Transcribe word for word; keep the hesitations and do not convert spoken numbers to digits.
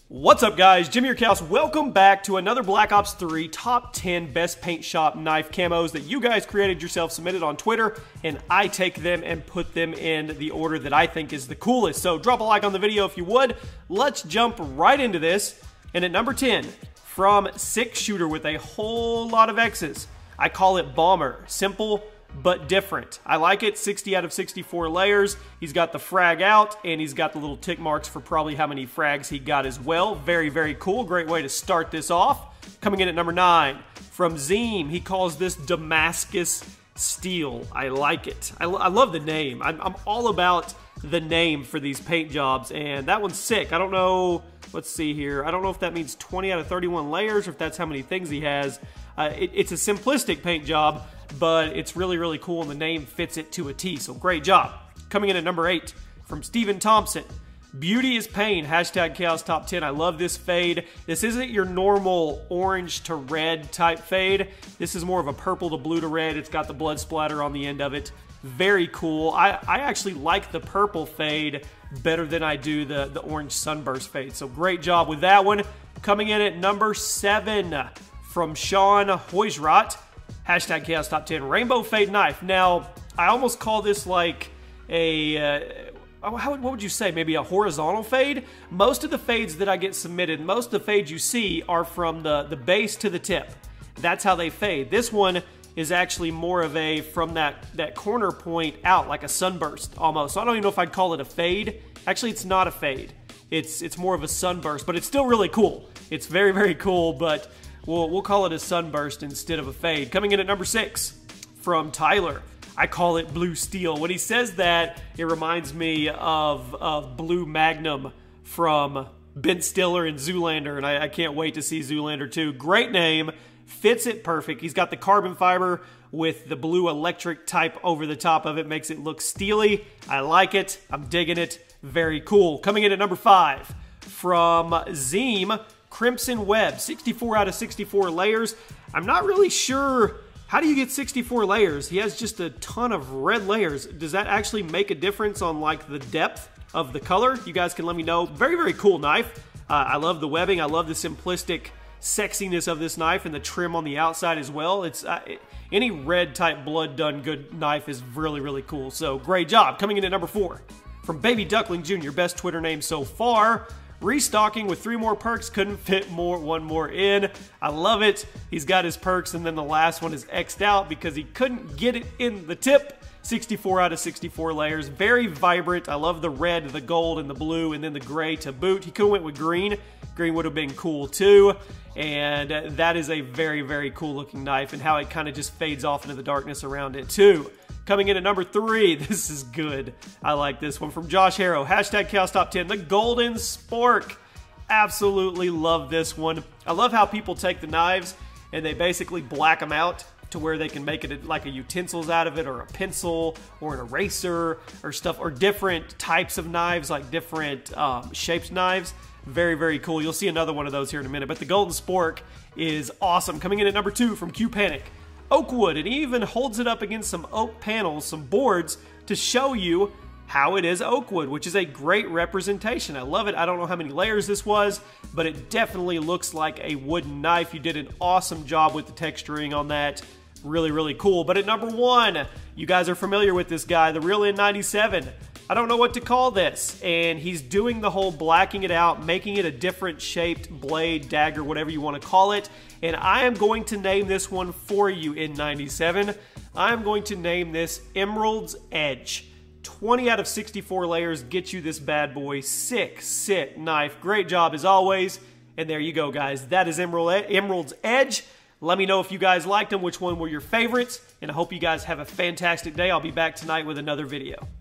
What's up, guys? Jimmy Urkowski. Welcome back to another Black Ops three Top ten Best Paint Shop Knife Camos that you guys created yourself, submitted on Twitter, and I take them and put them in the order that I think is the coolest. So drop a like on the video if you would. Let's jump right into this. And at number ten, from Six Shooter with a whole lot of X's, I call it Bomber. Simple but different. I like it. sixty out of sixty-four layers. He's got the frag out, and he's got the little tick marks for probably how many frags he got as well. Very, very cool. Great way to start this off. Coming in at number nine, from Zeem, he calls this Damascus Steel. I like it. I, I love the name. I'm, I'm all about the name for these paint jobs, and that one's sick. I don't know. Let's see here. I don't know if that means twenty out of thirty-one layers or if that's how many things he has. Uh, it, it's a simplistic paint job, but it's really, really cool, and the name fits it to a T, so great job. Coming in at number eight, from Steven Thompson, Beauty is Pain, hashtag Chaos Top ten. I love this fade. This isn't your normal orange to red type fade. This is more of a purple to blue to red. It's got the blood splatter on the end of it. Very cool. I, I actually like the purple fade better than I do the, the orange sunburst fade, so great job with that one. Coming in at number seven, from Sean Hoysrot, hashtag Chaos Top ten, Rainbow Fade Knife. Now, I almost call this like a, uh, how, what would you say, maybe a horizontal fade? Most of the fades that I get submitted, most of the fades you see are from the, the base to the tip. That's how they fade. This one is actually more of a, from that, that corner point out, like a sunburst almost. So I don't even know if I'd call it a fade. Actually, it's not a fade. It's, it's more of a sunburst, but it's still really cool. It's very, very cool, but We'll, we'll call it a sunburst instead of a fade. Coming in at number six, from Tyler, I call it Blue Steel. When he says that, it reminds me of, of Blue Magnum from Ben Stiller and Zoolander, and I, I can't wait to see Zoolander two. Great name, fits it perfect. He's got the carbon fiber with the blue electric type over the top of it, makes it look steely. I like it. I'm digging it. Very cool. Coming in at number five, from Zeem, Crimson Web, sixty-four out of sixty-four layers. I'm not really sure, how do you get sixty-four layers? He has just a ton of red layers. Does that actually make a difference on like the depth of the color? You guys can let me know. Very, very cool knife. Uh, I love the webbing. I love the simplistic sexiness of this knife and the trim on the outside as well. It's uh, it, any red type blood done good knife is really, really cool. So great job. Coming in at number four, from Baby Duckling Junior, best Twitter name so far. Restocking with three more perks, couldn't fit more, one more in. I love it. He's got his perks, and then the last one is X'd out because he couldn't get it in the tip. sixty-four out of sixty-four layers. Very vibrant. I love the red, the gold, and the blue, and then the gray to boot. He could have went with green. Green would have been cool too. And that is a very, very cool looking knife, and how it kind of just fades off into the darkness around it too. Coming in at number three, this is good. I like this one, from Josh Harrow, hashtag Chaos Top ten, the Golden Spork. Absolutely love this one. I love how people take the knives and they basically black them out to where they can make it like a utensils out of it, or a pencil, or an eraser, or stuff, or different types of knives, like different um, shaped knives. Very, very cool. You'll see another one of those here in a minute, but the Golden Spork is awesome. Coming in at number two, from Q Panic, Oakwood. It even holds it up against some oak panels, some boards, to show you how it is Oakwood, which is a great representation. I love it. I don't know how many layers this was, but it definitely looks like a wooden knife. You did an awesome job with the texturing on that. Really, really cool. But at number one, you guys are familiar with this guy, the Real N ninety-seven. I don't know what to call this, and he's doing the whole blacking it out, making it a different shaped blade, dagger, whatever you want to call it, and I am going to name this one for you, N ninety-seven. I am going to name this Emerald's Edge. twenty out of sixty-four layers get you this bad boy. Sick, sick knife. Great job as always, and there you go, guys. That is Emerald Ed Emerald's Edge. Let me know if you guys liked them, which one were your favorites, and I hope you guys have a fantastic day. I'll be back tonight with another video.